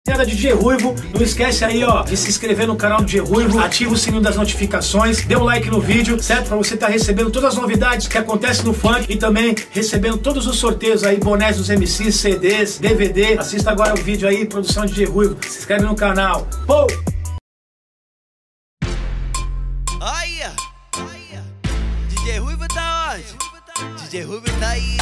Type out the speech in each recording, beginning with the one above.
DJ Ruivo, não esquece aí, ó, de se inscrever no canal do DJ Ruivo, ativa o sininho das notificações, dê um like no vídeo, certo? Pra você estar recebendo todas as novidades que acontecem no funk e também recebendo todos os sorteios aí, bonés dos MCs, CDs, DVD. Assista agora o vídeo aí, produção DJ Ruivo, se inscreve no canal. Pô! Olha! DJ Ruivo tá onde? DJ Ruivo tá aí.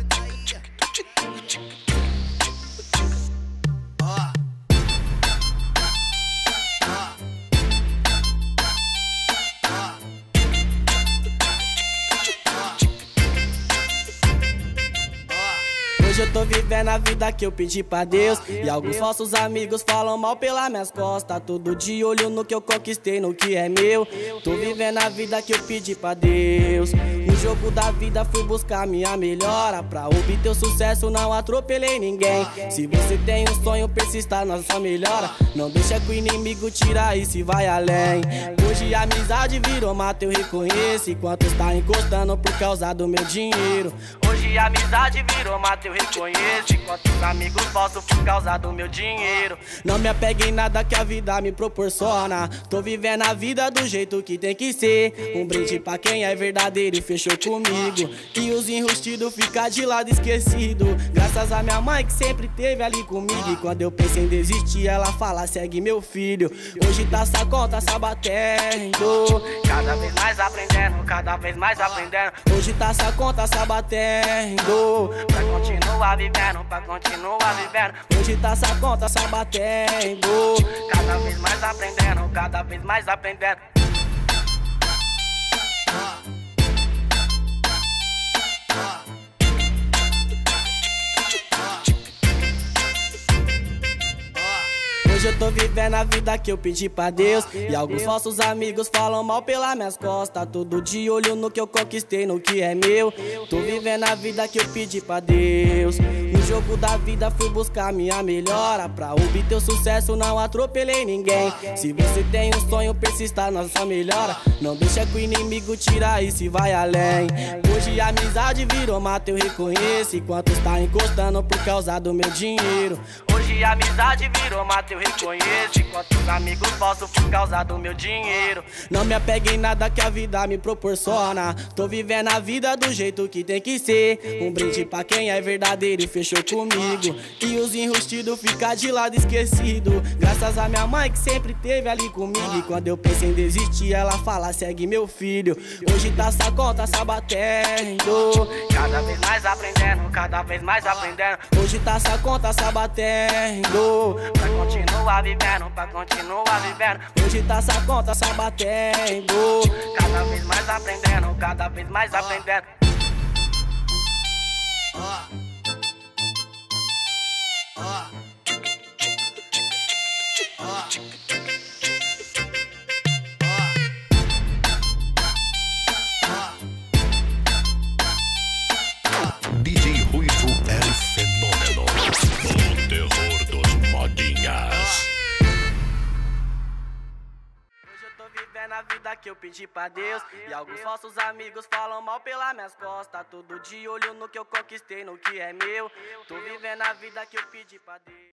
Hoje eu tô vivendo a vida que eu pedi pra Deus. E alguns falsos amigos falam mal pelas minhas costas. Todo de olho no que eu conquistei, no que é meu. Tô vivendo a vida que eu pedi pra Deus. No jogo da vida fui buscar minha melhora. Pra obter o sucesso não atropelei ninguém. Se você tem um sonho, persista na sua melhora. Não deixa que o inimigo tira e se vai além. Hoje a amizade virou mata, eu reconheço. Enquanto está encostando por causa do meu dinheiro. Hoje a amizade virou mata, eu reconheço. Enquanto os amigos falsos por causa do meu dinheiro. Não me apegue em nada que a vida me proporciona. Tô vivendo a vida do jeito que tem que ser. Um brinde pra quem é verdadeiro e fechou comigo. E os enrustidos fica de lado esquecido. Graças a minha mãe que sempre esteve ali comigo. E quando eu pensei em desistir, ela fala, segue meu filho. Hoje tá essa conta, essa batendo. Cada vez mais aprendendo, cada vez mais aprendendo. Hoje tá essa conta, essa batendo. Pra continuar vivendo, pra continuar vivendo. Hoje tá essa conta, essa batendo. Cada vez mais aprendendo, cada vez mais aprendendo. Hoje eu tô vivendo a vida que eu pedi pra Deus. E alguns falsos amigos falam mal pelas minhas costas. Todo de olho no que eu conquistei, no que é meu. Tô vivendo a vida que eu pedi pra Deus. No jogo da vida fui buscar minha melhora. Pra obter o sucesso não atropelei ninguém. Se você tem um sonho, persista na sua melhora. Não deixa que o inimigo tira e se vai além. Hoje a amizade virou mata, eu reconheço. Enquanto está encostando por causa do meu dinheiro. Hoje a amizade virou mata, eu reconheço. Enquanto os amigos falsos por causa do meu dinheiro. Não me apegue em nada que a vida me proporciona. Tô vivendo a vida do jeito que tem que ser. Um brinde pra quem é verdadeiro e fechou comigo. E os enrustidos fica de lado esquecido. Graças a minha mãe que sempre esteve ali comigo. E quando eu pensei em desistir, ela fala, segue meu filho. Hoje tá essa conta, essa batendo. Cada vez mais aprendendo, cada vez mais aprendendo. Hoje tá essa conta, essa batendo. Pra continuar vivendo, pra continuar vivendo. Hoje tá essa conta, essa batendo. Cada vez mais aprendendo, cada vez mais aprendendo. DJ Ruivo é o fenômeno, o terror dos modinhas. Hoje eu tô vivendo a vida que eu pedi pra Deus. E alguns falsos amigos falam mal pelas minhas costas. Todo de olho no que eu conquistei, no que é meu. Tô vivendo a vida que eu pedi pra Deus.